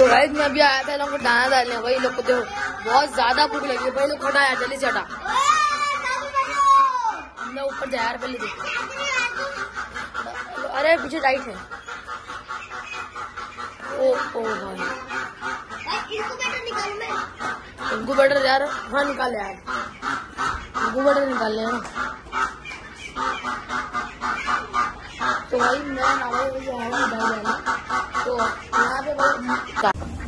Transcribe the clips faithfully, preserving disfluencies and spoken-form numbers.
तो भाई मैं भी आया था, लोग को दाना डालने, वही लोग को देखो बहुत ज्यादा भूख लगी है। भाई लोग हटा यार, जल्दी से हटा, हमने ऊपर जा यार पहले देखो। अरे पीछे राइट है। ओ ओ भाई इनक्यूबेटर यार, हाँ निकाल यार, इनक्यूबेटर निकाल ले। तो भाई मैं ना भाई तो यहाँ पे भाई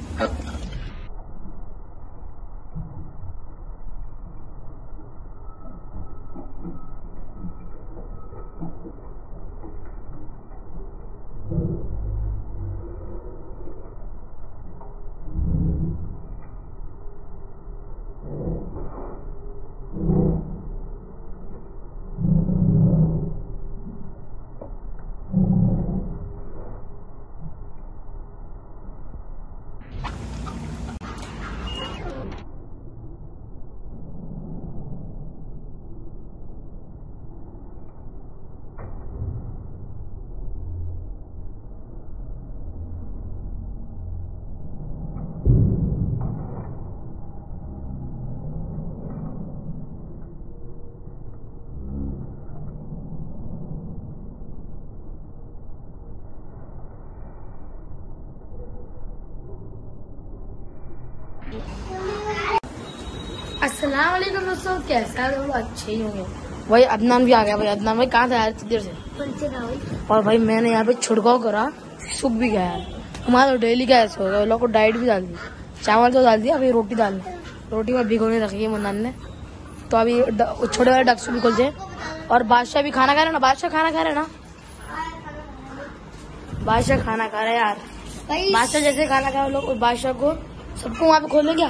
अस्सलाम वालेकुम दोस्तों, कैसे हैं लोग? अच्छे ही होंगे। भाई अदनान भी आ गया। भाई अदनान भाई कहाँ था यार इतनी देर से? और भाई मैंने यहाँ पे छिड़काव करा, सूख भी गया यार। हमारा तो डेली का ऐसा होगा, लोग को डाइट भी डाल दी, चावल तो डाल दिया, अभी रोटी डालनी, रोटी में भिगोने रखी है मुन्नान ने। तो अभी छोटे वाले डक्स भी खोलते हैं। और बादशाह भी खाना खा रहे ना, बादशाह खाना खा रहे ना, बादशाह खाना खा रहे हैं यार। बादशाह जैसे खाना खा लोग, बादशाह को सबको वहाँ पे खोल लेंगे।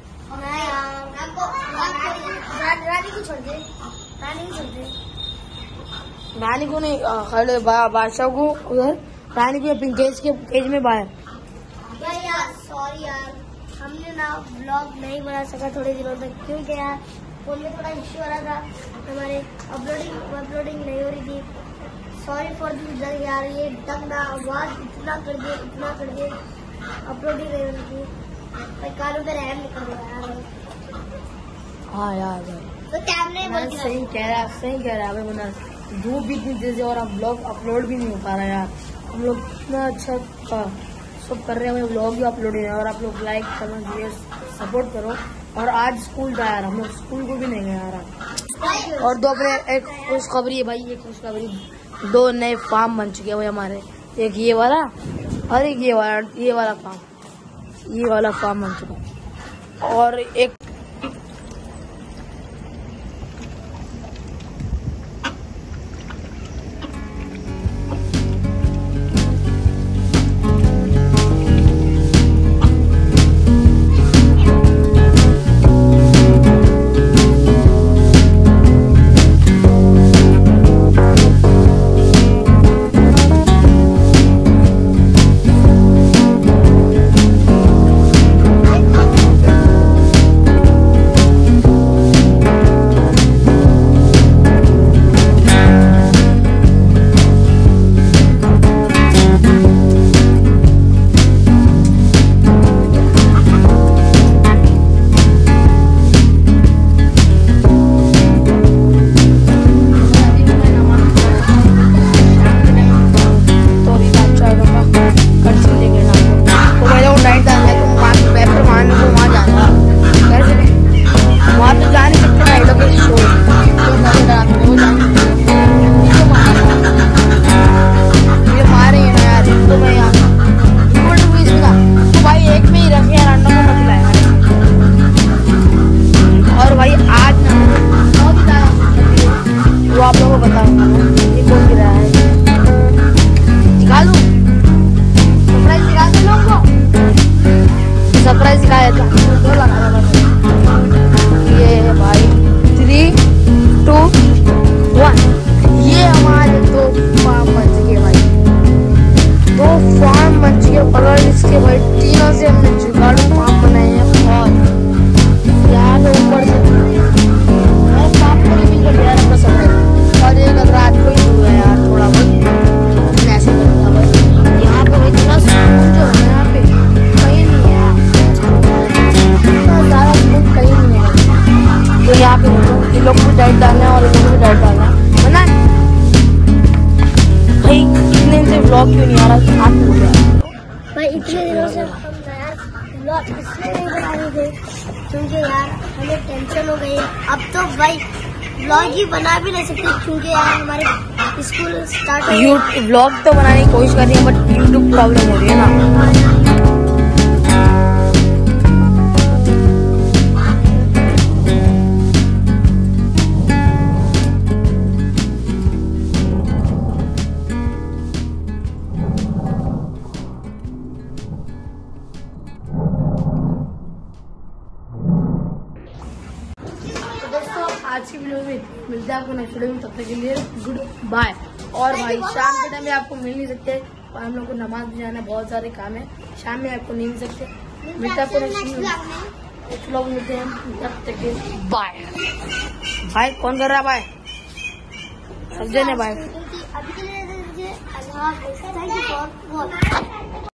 रानी को छोड़ दे, रानी को छोड़ दे, रानी को नहीं, खड़े बादशाह को उधर, रानी को केज के केज में बाहर। यार सॉरी यार, हमने ना ब्लॉग नहीं बना सका थोड़े दिनों तक, क्योंकि यार फोन में थोड़ा इश्यू आ रहा था, हमारे अपलोडिंग अपलोडिंग नहीं हो रही थी। सॉरी फॉर दिस यार, ये डंगा आवाज इतना कर दिए इतना कर दिए, अपलोडिंग नहीं हो रही थी। कानों पे रहम निकल रहा है। हाँ यार तो कैमरे सही कह रहा है, सही कह रहा है भाई मुन्ना, धूप भी इतनी तेज है और आप ब्लॉग अपलोड भी नहीं हो पा रहा यार। हम लोग इतना अच्छा सब कर रहे हैं, ब्लॉग भी अपलोड है, और आप लोग लाइक कमेंट शेयर सपोर्ट करो। और आज स्कूल था यार, हम लोग स्कूल को भी नहीं गए यार। और दो अपने एक खुशखबरी है भाई, एक खुशखबरी, दो नए फार्म बन चुके हैं भाई हमारे, एक ये वाला और एक ये वाला, ये वाला फार्म, ये वाला फार्म बन चुका। और एक भाई इतने दिनों से हम यार ब्लॉग इसलिए नहीं बना रहे थे क्योंकि यार हमें टेंशन हो गई। अब तो भाई ब्लॉग ही बना भी नहीं सकते क्योंकि यार हमारे स्कूल स्टार्ट हो गया। ब्लॉग तो बनाने की कोशिश कर रही है बट यूट्यूब प्रॉब्लम हो रही है ना। आज की वीडियो में मिलते हैं आपको नेक्स्ट वीडियो में, तब तक के लिए गुड बाय। और भाई शाम के टाइम में आपको मिल नहीं सकते और हम लोग को नमाज भी जाना, बहुत सारे काम है, शाम में आपको नहीं मिल सकते। मिलते हैं आपको नेक्स्ट व्लॉग मिलते हैं, तब तक के बाय। भाई कौन कर रहा है बाय? सब जने बाय। अभी के लिए